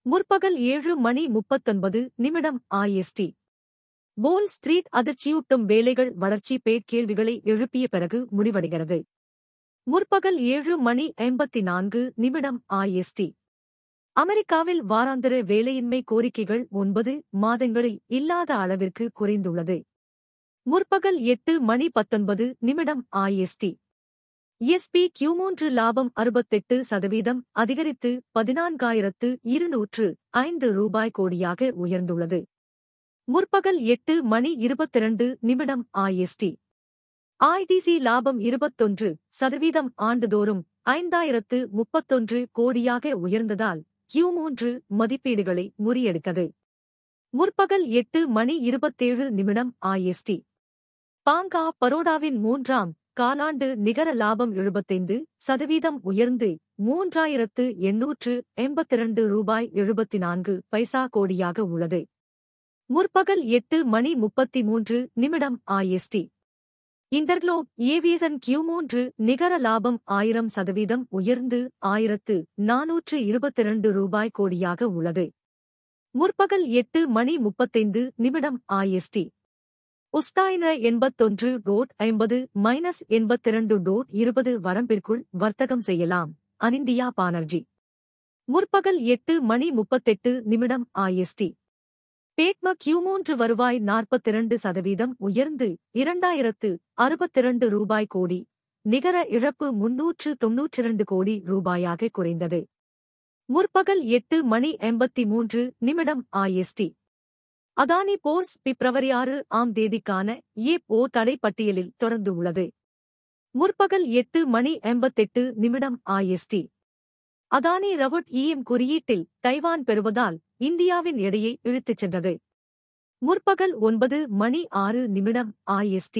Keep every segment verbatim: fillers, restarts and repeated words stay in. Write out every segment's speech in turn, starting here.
முற்பகல் ஏழு மணி முப்பத்தொன்பது நிமிடம் ஐஎஸ்டி. வால் ஸ்ட்ரீட் அதிர்ச்சியூட்டும் வேலைகள் வளர்ச்சி பேட் கேள்விகளை எழுப்பிய பிறகு முடிவடைகிறது. முற்பகல் ஏழு மணி ஐம்பத்தி நான்கு நிமிடம் ஐஎஸ்டி. அமெரிக்காவில் வாராந்திர வேலையின்மை கோரிக்கைகள் ஒன்பது மாதங்களில் இல்லாத அளவிற்கு குறைந்துள்ளது. முற்பகல் எட்டு மணி பத்தொன்பது நிமிடம் ஐஎஸ்டி. எஸ்பி கியூ மூன்று லாபம் அறுபத்தெட்டு சதவீதம் அதிகரித்து பதினான்காயிரத்து இருநூற்று ஐந்து ரூபாய் கோடியாக உயர்ந்துள்ளது. முற்பகல் எட்டு மணி இருபத்திரண்டு நிமிடம் ஐஎஸ்டி. ஐடிசி லாபம் இருபத்தொன்று சதவீதம் ஆண்டுதோறும் ஐந்தாயிரத்து முப்பத்தொன்று கோடியாக உயர்ந்ததால் கியூ மூன்று மதிப்பீடுகளை முறியடித்தது. முற்பகல் எட்டு மணி இருபத்தேழு நிமிடம் ஐஎஸ்டி. பாங்கா பரோடாவின் மூன்றாம் காலாண்டு நிகர லாபம் எழுபத்தைந்து சதவீதம் உயர்ந்து மூன்றாயிரத்து எண்ணூற்று எண்பத்திரண்டு ரூபாய் எழுபத்தி நான்கு பைசா கோடியாக உள்ளது. முற்பகல் எட்டு மணி முப்பத்தி மூன்று நிமிடம் ஐஎஸ்டி. இன்டர்குளோப் ஏவியேஷன் கியூ மூன்று நிகர லாபம் ஆயிரம் சதவீதம் உயர்ந்து ஆயிரத்து நானூற்று இருபத்திரண்டு ரூபாய் கோடியாக உள்ளது. முற்பகல் எட்டு மணி முப்பத்தைந்து நிமிடம் ஐஎஸ்டி. உஸ்தாயின எண்பத்தொன்று டோட் ஐம்பது மைனஸ் எண்பத்திரண்டு டோட் இருபது வரம்பிற்குள் வர்த்தகம் செய்யலாம். அனிந்தியா பானர்ஜி. முற்பகல் எட்டு மணி முப்பத்தெட்டு நிமிடம் ஐஎஸ்டி. பேட்ம கியூ மூன்று வருவாய் நாற்பத்திரண்டு சதவீதம் உயர்ந்து இரண்டாயிரத்து அறுபத்திரண்டு ரூபாய் கோடி, நிகர இழப்பு முன்னூற்று தொன்னூற்றிரண்டு கோடி ரூபாயாக குறைந்தது. முற்பகல் எட்டு மணி எண்பத்தி மூன்று நிமிடம் ஐஎஸ்டி. அதானி போர்ட்ஸ் பிப்ரவரி ஆறு ஆம் தேதிக்கான ஏ ஓ தடை பட்டியலில் தொடர்ந்து உள்ளது. முற்பகல் எட்டு மணி எண்பத்தெட்டு நிமிடம் ஐஎஸ்டி. அதானி ரவுட் இஎம் குறியீட்டில் தைவான் பெறுவதால் இந்தியாவின் எடையை இழுத்துச் சென்றது. முற்பகல் ஒன்பது மணி ஆறு நிமிடம் ஐஎஸ்டி.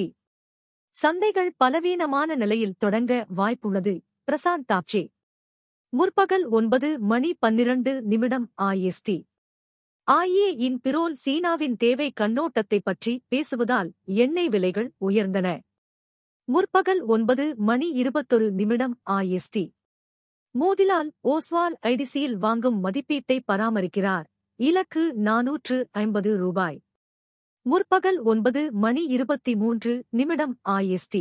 சந்தைகள் பலவீனமான நிலையில் தொடங்க வாய்ப்புள்ளது. பிரசாந்த் தாப்சே. முற்பகல் ஒன்பது மணி பன்னிரண்டு நிமிடம் ஐஎஸ்டி. ஐஏ இன் பிரோல் சீனாவின் தேவை கண்ணோட்டத்தை பற்றி பேசுவதால் எண்ணெய் விலைகள் உயர்ந்தன. முற்பகல் ஒன்பது மணி இருபத்தொரு நிமிடம் ஐஎஸ்டி. மோதிலால் ஓஸ்வால் ஐடிசியில் வாங்கும் மதிப்பீட்டை பராமரிக்கிறார். இலக்கு நானூற்று ஐம்பது ரூபாய். முற்பகல் ஒன்பது மணி இருபத்தி மூன்று நிமிடம் ஐஎஸ்டி.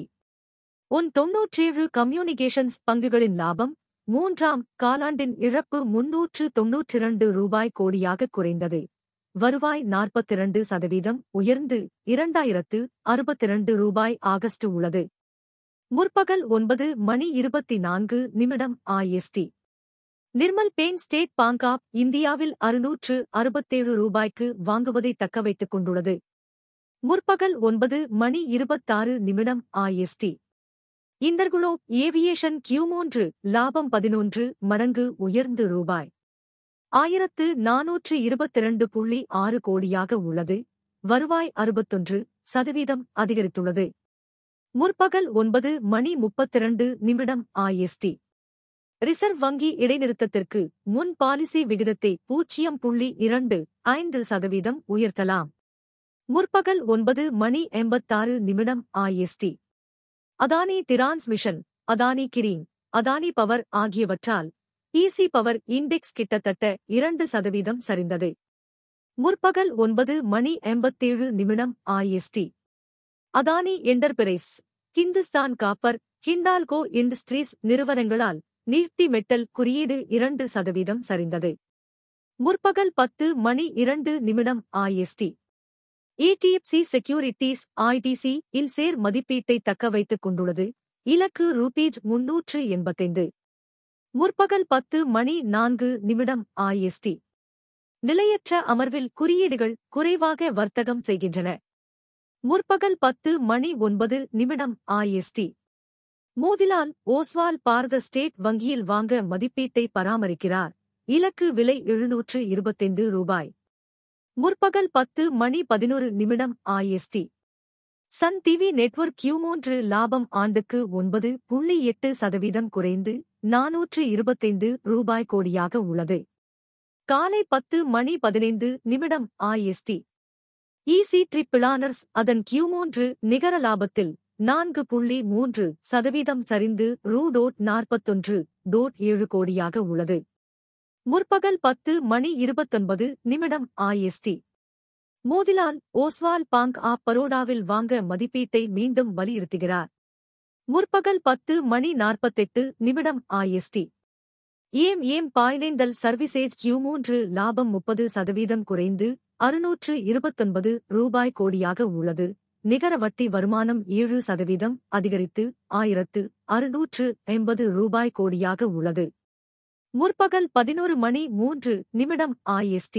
ஒன் தொன்னூற்றேழு கம்யூனிகேஷன்ஸ் பங்குகளின் லாபம் மூன்றாம் காலாண்டின் இழப்பு முன்னூற்று தொன்னூற்றிரண்டு ரூபாய் கோடியாக குறைந்தது. வருவாய் நாற்பத்திரண்டு சதவீதம் உயர்ந்து இரண்டாயிரத்து அறுபத்திரண்டு ரூபாய் ஆகஸ்ட் உள்ளது. முற்பகல் ஒன்பது மணி இருபத்தி நான்கு நிமிடம் IST. Nirmal Bang State bank of இந்தியாவில் அறுநூற்று அறுபத்தேழு ரூபாய்க்கு வாங்குவதை தக்கவைத்துக் கொண்டுள்ளது. முற்பகல் ஒன்பது மணி இருபத்தாறு நிமிடம் ஐஎஸ்டி. இன்டர்குளோப் ஏவியேஷன் கியூ மூன்று லாபம் பதினொன்று மடங்கு உயர்ந்து ரூபாய் ஆயிரத்து நானூற்று இருபத்திரண்டு புள்ளி ஆறு கோடியாக உள்ளது. வருவாய் அறுபத்தொன்று சதவீதம் அதிகரித்துள்ளது. முற்பகல் ஒன்பது மணி முப்பத்திரண்டு நிமிடம் ஐஎஸ்டி. ரிசர்வ் வங்கி இடைநிறுத்தத்திற்கு முன் பாலிசி விகிதத்தை பூஜ்ஜியம் புள்ளி இரண்டு ஐந்து சதவீதம் உயர்த்தலாம். முற்பகல் ஒன்பது மணி எண்பத்தாறு நிமிடம் IST. Adani transmission, Adani green, Adani power ஆகியவற்றால் ஈசி பவர் இண்டெக்ஸ் கிட்டத்தட்ட இரண்டு சதவீதம் சரிந்தது. முற்பகல் ஒன்பது மணி எண்பத்தேழு நிமிடம் IST. Adani enterprise, Hindustan copper, Hindalco industries நிறுவனங்களால் நிஃப்டி மெட்டல் குறியீடு இரண்டு சதவீதம் சரிந்தது. முற்பகல் பத்து மணி இரண்டு நிமிடம் ஐஎஸ்டி. ஏடிஎஃப்சி செக்யூரிட்டீஸ் ஐடிசி இல் சேர் மதிப்பீட்டை தக்க வைத்துக் கொண்டுள்ளது. இலக்கு ரூபீஸ் முன்னூற்று எண்பத்தைந்து. முற்பகல் பத்து மணி நான்கு நிமிடம் ஐஎஸ்டி. நிலையற்ற அமர்வில் குறியீடுகள் குறைவாக வர்த்தகம் செய்கின்றன. முற்பகல் பத்து மணி ஒன்பது நிமிடம் ஐஎஸ்டி. மோதிலால் ஓஸ்வால் பாரத ஸ்டேட் வங்கியில் வாங்க மதிப்பீட்டை பராமரிக்கிறார். இலக்கு விலை எழுநூற்று இருபத்தைந்து ரூபாய். முற்பகல் பத்து மணி பதினொரு நிமிடம் IST. Sun TV network Q மூன்று லாபம் ஆண்டுக்கு ஒன்பது புள்ளி எட்டு சதவீதம் குறைந்து நானூற்று இருபத்தைந்து ரூபாய் கோடியாக உள்ளது. காலை பத்து மணி பதினைந்து நிமிடம் ஐஎஸ்டி. ஈசி ட்ரிப்பிளானர்ஸ் அதன் கியூ மூன்று நிகர லாபத்தில் நான்கு புள்ளி மூன்று சதவீதம் சரிந்து ரூ டோட் நாற்பத்தொன்று டோட் ஏழு கோடியாக உள்ளது. முற்பகல் பத்து மணி இருபத்தொன்பது நிமிடம் IST. Motilal Oswal bank of பரோடாவில் வாங்க மதிப்பீட்டை மீண்டும் வலியுறுத்துகிறார். முற்பகல் பத்து மணி நாற்பத்தெட்டு நிமிடம் IST. M M financial services Q மூன்று லாபம் முப்பது சதவீதம் குறைந்து அறுநூற்று இருபத்தொன்பது ரூபாய் கோடியாக உள்ளது. நிகர வட்டி வருமானம் ஏழு சதவீதம் அதிகரித்து ஆயிரத்து அறுநூற்று எண்பது ரூபாய் கோடியாக உள்ளது. முற்பகல் பதினொரு மணி மூன்று நிமிடம் ஐஎஸ்டி.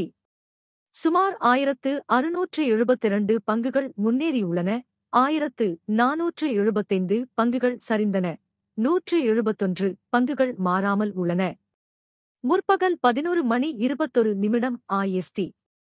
சுமார் ஆயிரத்து அறுநூற்று எழுபத்திரண்டு பங்குகள் முன்னேறியுள்ளன. ஆயிரத்து நானூற்று எழுபத்தைந்து பங்குகள் சரிந்தன. நூற்று எழுபத்தொன்று பங்குகள் மாறாமல் உள்ளன. முற்பகல் பதினொரு மணி இருபத்தொரு நிமிடம் ஐஎஸ்டி.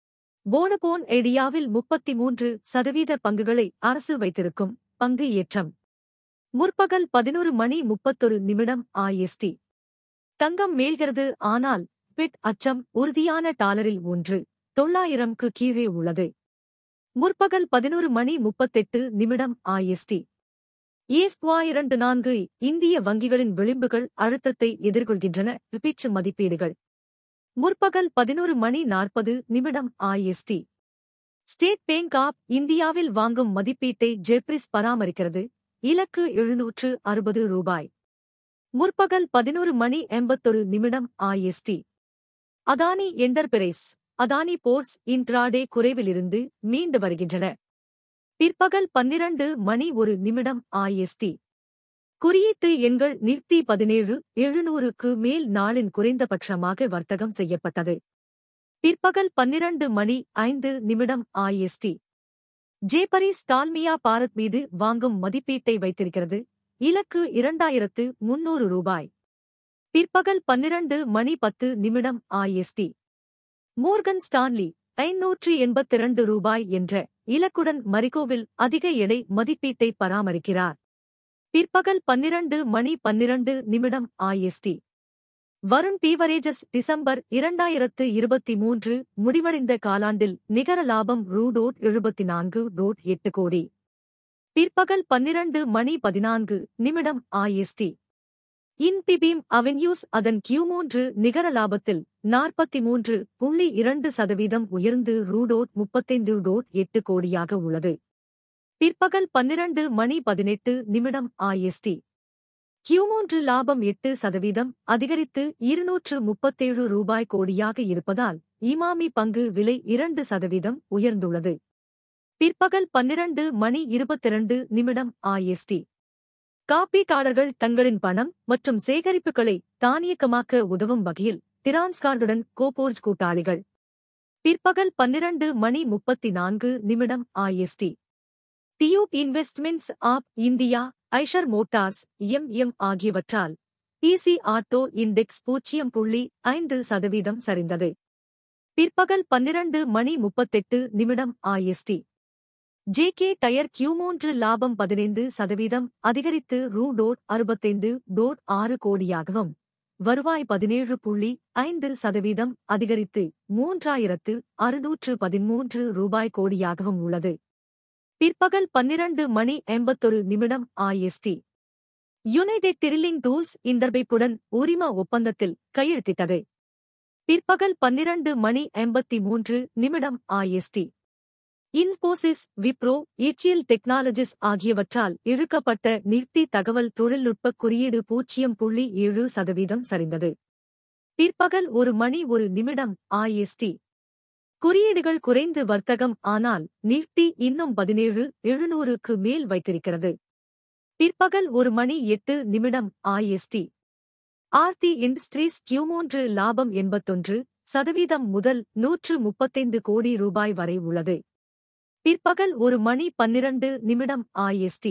போனபோன் ஏடியாவில் முப்பத்தி மூன்று சதவீத பங்குகளை அரசு வைத்திருக்கும் பங்கு ஏற்றம். முற்பகல் பதினொரு மணி முப்பத்தொரு நிமிடம் ஐஎஸ்டி. தங்கம் மேல்கிறது, ஆனால் பிட் அச்சம் உறுதியான டாலரில் ஒன்று தொள்ளாயிரம்க்கு கீழே உள்ளது. முற்பகல் பதினொரு மணி முப்பத்தெட்டு நிமிடம் ஐஎஸ்டி. எஃப்ஒய் இரண்டு நான்கு இந்திய வங்கிகளின் விளிம்புகள் அழுத்தத்தை எதிர்கொள்கின்றன. பிட்ச் மதிப்பீடுகள். முற்பகல் பதினொரு மணி நாற்பது நிமிடம் ஐஎஸ்டி. ஸ்டேட் பேங்க் ஆப் இந்தியாவில் வாங்கும் மதிப்பீட்டை ஜெப்ரிஸ் பராமரிக்கிறது. இலக்கு எழுநூற்று அறுபது ரூபாய். முற்பகல் பதினொரு மணி எண்பத்தொரு நிமிடம் IST. Adani enterprise Adani ports intraday குறைவிலிருந்து மீண்டு வருகின்றன. பிற்பகல் பன்னிரண்டு மணி ஒரு நிமிடம் ஐஎஸ்டி. குறியீட்டு எண்கள் நிஃப்டி பதினேழு எழுநூறுக்கு மேல் நாளின் குறைந்தபட்சமாக வர்த்தகம் செய்யப்பட்டது. பிற்பகல் பன்னிரண்டு மணி ஐந்து நிமிடம் ஐஎஸ்டி. ஜேபரிஸ் டால்மியா பாரத் மீது வாங்கும் மதிப்பீட்டை வைத்திருக்கிறது. இலக்கு இரண்டாயிரத்து முன்னூறு ரூபாய். பிற்பகல் பன்னிரண்டு மணி பத்து நிமிடம் ஐஎஸ்டி. மோர்கன் ஸ்டான்லி ஐநூற்று எண்பத்திரண்டு ரூபாய் என்ற இலக்குடன் மரிகோவில் அதிக எடை மதிப்பீட்டை பராமரிக்கிறார். பிற்பகல் பன்னிரண்டு மணி பன்னிரண்டு நிமிடம் ஐஎஸ்டி. வருண் பீவரேஜஸ் டிசம்பர் இரண்டாயிரத்து இருபத்தி மூன்று முடிவடைந்த காலாண்டில் நிகர லாபம் ரூ எழுபத்தி நான்கு எட்டு கோடி. பிற்பகல் பன்னிரண்டு மணி பதினான்கு நிமிடம் ஐஎஸ்டி. இன்பிபீம் அவென்யூஸ் அதன் கியூ மூன்று நிகர லாபத்தில் நாற்பத்தி மூன்று புள்ளி இரண்டு சதவீதம் உயர்ந்து ரூ முப்பத்தைந்து எட்டு கோடியாக உள்ளது. பிற்பகல் பன்னிரண்டு மணி பதினெட்டு நிமிடம் ஐஎஸ்டி. கியூ மூன்று லாபம் எட்டு சதவீதம் அதிகரித்து இருநூற்று முப்பத்தேழு ரூபாய் கோடியாக இருப்பதால் இமாமி பங்கு விலை இரண்டு சதவீதம் உயர்ந்துள்ளது. பிற்பகல் பன்னிரண்டு மணி இருபத்திரண்டு நிமிடம் ஐஎஸ்டி. காப்பீட்டாளர்கள் தங்களின் பணம் மற்றும் சேகரிப்புகளை தானியக்கமாக்க உதவும் வகையில் டிரான்ஸ்கார்டுடன் கோபோர்ஜ் கூட்டாளிகள். பிற்பகல் பன்னிரண்டு மணி முப்பத்தி நான்கு நிமிடம் IST. Tube investments of India, Eicher motors, M M ஆகியவற்றால் ஈசி ஆட்டோ இண்டெக்ஸ் பூஜ்ஜியம் புள்ளி ஐந்து சதவீதம் சரிந்தது. பிற்பகல் பன்னிரண்டு மணி முப்பத்தெட்டு நிமிடம் ஐஎஸ்டி. ஜேகே டயர் கியூ மூன்று லாபம் பதினைந்து சதவீதம் அதிகரித்து ரூ அறுபத்தைந்து ஆறு கோடியாகவும் வருவாய் பதினேழு புள்ளி ஐந்து சதவீதம் அதிகரித்து மூன்றாயிரத்து அறுநூற்று பதிமூன்று ரூபாய் கோடியாகவும் உள்ளது. பிற்பகல் பன்னிரண்டு மணி எண்பத்தொரு நிமிடம் ஐஎஸ்டி. யுனைடெட் டிரில்லிங் டூல்ஸ் இண்டர்பைப்புடன் உரிம ஒப்பந்தத்தில் கையெழுத்திட்டது. பிற்பகல் பன்னிரண்டு மணி எண்பத்தி மூன்று நிமிடம் IST. Infosys, Wipro, HCL technologies ஆகியவற்றால் இழுக்கப்பட்ட நிஃப்டி தகவல் தொழில்நுட்ப குறியீடு பூஜ்ஜியம் புள்ளி ஏழு சதவீதம் சரிந்தது. பிற்பகல் ஒரு மணி ஒரு நிமிடம் ஐஎஸ்டி. குறியீடுகள் குறைந்து வர்த்தகம், ஆனால் நிஃப்டி இன்னும் பதினேழு எழுநூறுக்கு மேல் வைத்திருக்கிறது. பிற்பகல் ஒரு மணி எட்டு நிமிடம் ஐஎஸ்டி. ஆர்த்தி இண்டஸ்ட்ரீஸ் கியூ மூன்று லாபம் எண்பத்தொன்று சதவீதம் முதல் நூற்று முப்பத்தைந்து கோடி ரூபாய் வரை உள்ளது. பிற்பகல் ஒரு மணி பன்னிரண்டு நிமிடம் ஐஎஸ்டி.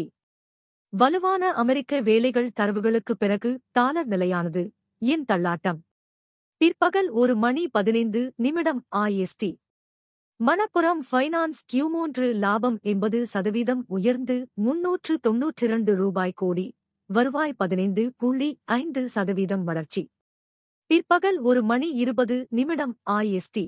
வலுவான அமெரிக்க வேலைகள் தரவுகளுக்குப் பிறகு டாலர் நிலையானது. என் தள்ளாட்டம். பிற்பகல் ஒரு மணி பதினைந்து நிமிடம் ஐஎஸ்டி. மணப்புரம் ஃபைனான்ஸ் கியூ மூன்று லாபம் எண்பது சதவீதம் உயர்ந்து முன்னூற்று தொன்னூற்றிரண்டு ரூபாய் கோடி. வருவாய் பதினைந்து புள்ளி ஐந்து சதவீதம் வளர்ச்சி. பிற்பகல் ஒரு மணி இருபது நிமிடம் IST.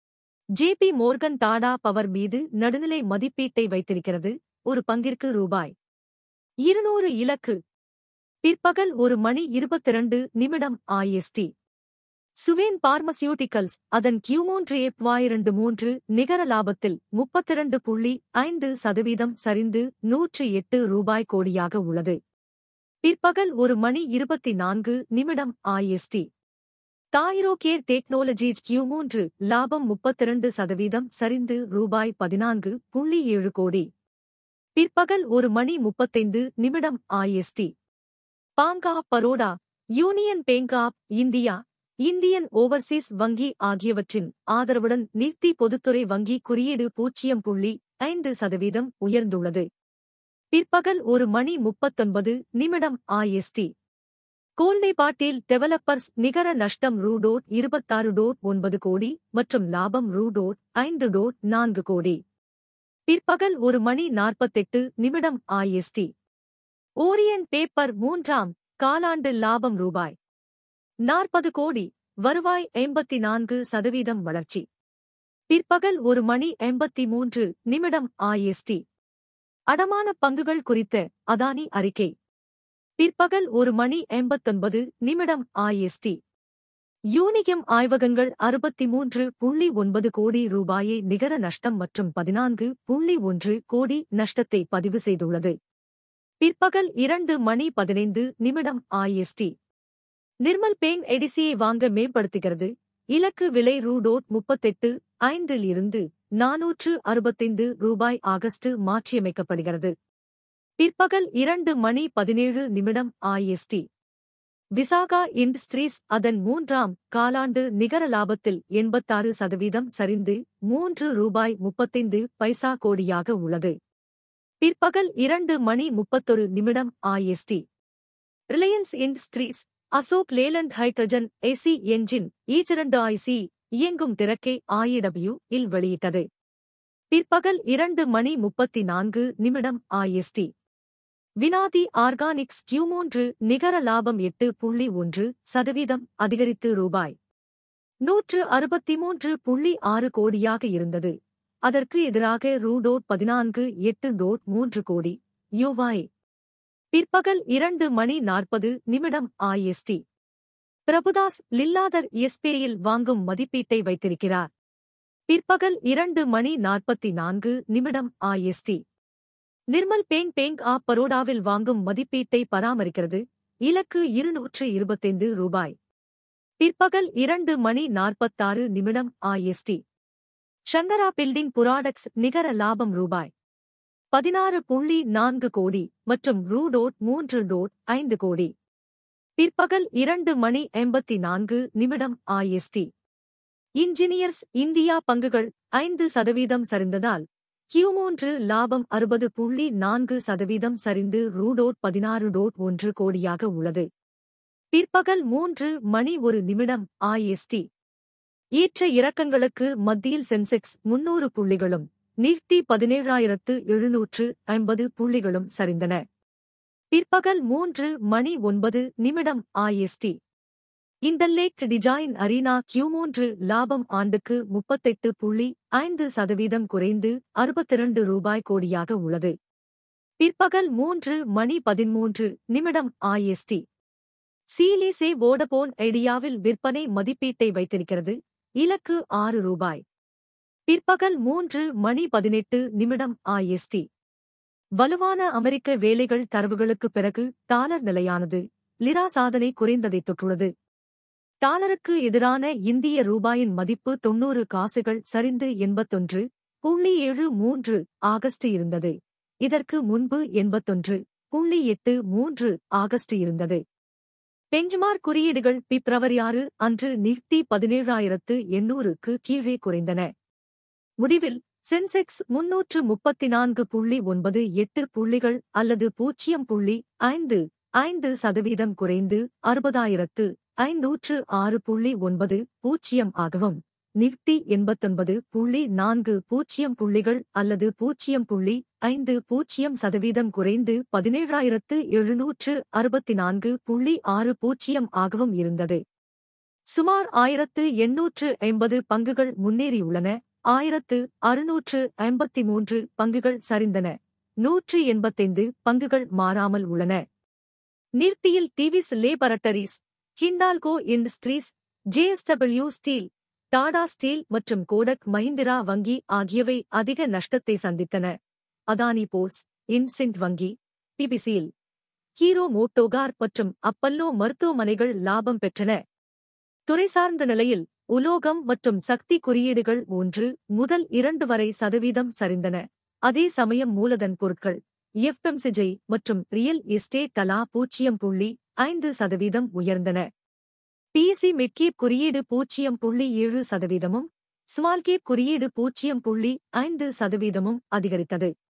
JP Morgan Tata power மீது நடுநிலை மதிப்பீட்டை வைத்திருக்கிறது. ஒரு பங்கிற்கு ரூபாய் இருநூறு இலக்கு. பிற்பகல் ஒரு மணி இருபத்திரண்டு நிமிடம் ஐஎஸ்டி. சுவேன் பார்மசியூட்டிகல்ஸ் அதன் கியூ மூன்று இரண்டு மூன்று நிகர லாபத்தில் முப்பத்திரண்டு புள்ளி ஐந்து சதவீதம் சரிந்து நூற்று எட்டு ரூபாய் கோடியாக உள்ளது. பிற்பகல் ஒரு மணி இருபத்தி நான்கு நிமிடம் ஐஎஸ்டி. தைரோகேர் டெக்னாலஜிஸ் கியூ மூன்று லாபம் முப்பத்திரண்டு சதவீதம் சரிந்து ரூபாய் பதினான்கு புள்ளி ஏழு கோடி. பிற்பகல் ஒரு மணி முப்பத்தைந்து நிமிடம் IST. Bank of Baroda, union bank of India, Indian overseas வங்கி ஆகியவற்றின் ஆதரவுடன் நிஃப்டி பொதுத்துறை வங்கி குறியீடு பூஜ்ஜியம் புள்ளி ஐந்து சதவீதம் உயர்ந்துள்ளது. பிற்பகல் ஒரு மணி முப்பத்தொன்பது நிமிடம் ஐஎஸ்டி. கோல்டேபாட்டில் டெவலப்பர்ஸ் நிகர நஷ்டம் ரூ டோட் இருபத்தாறு டோட் ஒன்பது கோடி மற்றும் லாபம் ரூ டோட் ஐந்து டோட் நான்கு கோடி. பிற்பகல் ஒரு மணி நாற்பத்தெட்டு நிமிடம் ஐஎஸ்டி. ஓரியன் பேப்பர் மூன்றாம் காலாண்டு லாபம் ரூபாய் நாற்பது கோடி, வருவாய் எண்பத்தி நான்கு சதவீதம் வளர்ச்சி. பிற்பகல் ஒரு மணி எண்பத்தி மூன்று நிமிடம் ஐஎஸ்டி. அடமான பங்குகள் குறித்த அதானி அறிக்கை. பிற்பகல் ஒரு மணி எண்பத்தொன்பது நிமிடம் ஐஎஸ்டி. யூனிகம் ஆய்வகங்கள் அறுபத்தி மூன்று புள்ளி ஒன்பது கோடி ரூபாயை நிகர நஷ்டம் மற்றும் பதினான்கு புள்ளி ஒன்று கோடி நஷ்டத்தை பதிவு செய்துள்ளது. பிற்பகல் இரண்டு மணி பதினைந்து நிமிடம் ஐஎஸ்டி. நிர்மல் பேங்க் எடிசியை வாங்க மேம்படுத்துகிறது. இலக்கு விலை ரூ டோட் முப்பத்தெட்டு ஐந்தில் இருந்து நாநூற்று அறுபத்தைந்து ரூபாய் ஆகஸ்ட் மாற்றியமைக்கப்படுகிறது. பிற்பகல் இரண்டு மணி பதினேழு நிமிடம் ஐஎஸ்டி. விசாகா இண்டஸ்ட்ரீஸ் அதன் மூன்றாம் காலாண்டு நிகர லாபத்தில் எண்பத்தாறு சதவீதம் சரிந்து மூன்று ரூபாய் முப்பத்தைந்து பைசா கோடியாக உள்ளது. பிற்பகல் இரண்டு மணி முப்பத்தொரு நிமிடம் IST. Reliance industries Ashok Leyland hydrogen AC engine ஈச்சிரண்டு ஐசி இயங்கும் திறக்கை ஐடபிள்யூ இல் வெளியிட்டது. பிற்பகல் இரண்டு மணி முப்பத்தி நான்கு நிமிடம் ஐஎஸ்டி. வினாதி ஆர்கானிக்ஸ் கியூ மூன்று நிகர லாபம் எட்டு புள்ளி ஒன்று சதவீதம் அதிகரித்து ரூபாய் நூற்று அறுபத்தி மூன்று புள்ளி ஆறு கோடியாக இருந்தது. அதற்கு எதிராக ரூ டோட் பதினான்கு எட்டு டோட் மூன்று கோடி யூவாய். பிற்பகல் இரண்டு மணி நாற்பது நிமிடம் ஐஎஸ்டி. பிரபுதாஸ் லில்லாதர் எஸ்பிஐயில் வாங்கும் மதிப்பீட்டை வைத்திருக்கிறார். பிற்பகல் இரண்டு மணி நாற்பத்தி நான்கு நிமிடம் IST. Nirmal bank bank of பரோடாவில் வாங்கும் மதிப்பீட்டை பராமரிக்கிறது. இலக்கு இருநூற்று இருபத்தைந்து ரூபாய். பிற்பகல் இரண்டு மணி நாற்பத்தாறு நிமிடம் ஐஎஸ்டி. ஷங்கரா பில்டிங் புராடக்ட்ஸ் நிகர லாபம் ரூபாய் பதினாறு புள்ளி நான்கு கோடி மற்றும் ரூ டோட் மூன்று டோட் ஐந்து கோடி. பிற்பகல் இரண்டு மணி எண்பத்தி நான்கு நிமிடம் ஐஎஸ்டி. இன்ஜினியர்ஸ் இந்தியா பங்குகள் ஐந்து சதவீதம் சரிந்ததால் கியூ மூன்று லாபம் அறுபது புள்ளி நான்கு சதவீதம் சரிந்து ரூ டோட் பதினாறு டோட் ஒன்று கோடியாக உள்ளது. பிற்பகல் மூன்று மணி ஒரு நிமிடம் ஐஎஸ்டி. ஏற்ற இறக்கங்களுக்கு மத்தியில் சென்செக்ஸ் முன்னூறு புள்ளிகளும் நிஃப்டி பதினேழாயிரத்து எழுநூற்று ஐம்பது புள்ளிகளும் சரிந்தன. பிற்பகல் மூன்று மணி ஒன்பது நிமிடம் IST. Intellect design arena Q மூன்று லாபம் ஆண்டுக்கு முப்பத்தெட்டு புள்ளி ஐந்து சதவீதம் குறைந்து அறுபத்திரண்டு ரூபாய் கோடியாக உள்ளது. பிற்பகல் மூன்று மணி பதிமூன்று நிமிடம் ஐஎஸ்டி. சீலிசே வோடபோன் ஐடியாவில் விற்பனை மதிப்பீட்டை வைத்திருக்கிறது. இலக்கு ஆறு ரூபாய். பிற்பகல் மூன்று மணி பதினெட்டு நிமிடம் ஐஎஸ்டி. வலுவான அமெரிக்க வேலைகள் தரவுகளுக்குப் பிறகு டாலர் நிலையானது. லிரா சாதனை குறைந்ததைத் தொற்றுள்ளது. டாலருக்கு எதிரான இந்திய ரூபாயின் மதிப்பு தொன்னூறு காசுகள் சரிந்து எண்பத்தொன்று புள்ளி ஏழு மூன்று ஆகஸ்ட் இருந்தது. இதற்கு முன்பு எண்பத்தொன்று புள்ளி எட்டு மூன்று ஆகஸ்ட் இருந்தது. பெஞ்ச்மார்க் குறியீடுகள் பிப்ரவரி ஆறு அன்று நிஃப்டி பதினேழாயிரத்து எண்ணூறுக்கு கீழே குறைந்தன. முடிவில் சென்செக்ஸ் முன்னூற்று முப்பத்தி நான்கு புள்ளி ஒன்பது எட்டு புள்ளிகள் அல்லது பூஜ்ஜியம் புள்ளி ஐந்து ஐந்து சதவீதம் குறைந்து அறுபதாயிரத்து ஐநூற்று ஆறு புள்ளி ஒன்பது பூஜ்ஜியம் ஆகவும், நிஃப்டி எண்பத்தொன்பது புள்ளி நான்கு பூஜ்ஜியம் புள்ளிகள் அல்லது பூஜ்ஜியம் புள்ளி ஐந்து பூஜ்ஜியம் சதவீதம் குறைந்து பதினேழாயிரத்து எழுநூற்று அறுபத்தி நான்கு புள்ளி ஆறு பூஜ்ஜியம் ஆகவும் இருந்தது. சுமார் ஆயிரத்து எண்ணூற்று ஐம்பது பங்குகள் முன்னேறியுள்ளன. ஆயிரத்து அறுநூற்று ஐம்பத்தி மூன்று பங்குகள் சரிந்தன. நூற்று எண்பத்தைந்து பங்குகள் மாறாமல் உள்ளன. நிஃப்டியில் Divi's laboratories, Hindalco industries, JSW steel, Tata steel மற்றும் கோடக் மஹிந்திரா வங்கி ஆகியவை அதிக நஷ்டத்தை சந்தித்தன. அதானி போர்ட்ஸ், இன்சிண்ட் வங்கி, பிபிசிஎல், ஹீரோ மோட்டோகார் மற்றும் அப்பல்லோ மருத்துவமனைகள் லாபம் பெற்றன. துறைசார்ந்த நிலையில் உலோகம் மற்றும் சக்தி குறியீடுகள் ஒன்று முதல் இரண்டு வரை சதவீதம் சரிந்தன. அதே சமயம் மூலதன் பொருட்கள், எஃப்எம்சிஜி மற்றும் ரியல் எஸ்டேட் தலா பூஜ்ஜியம் புள்ளி ஐந்து சதவீதம் உயர்ந்தன. பிஎஸ்சி மிட்கேப் குறியீடு பூஜ்ஜியம் புள்ளி ஏழு சதவீதமும் ஸ்மால்கேப் குறியீடு பூஜ்ஜியம் புள்ளி ஐந்து சதவீதமும் அதிகரித்தது.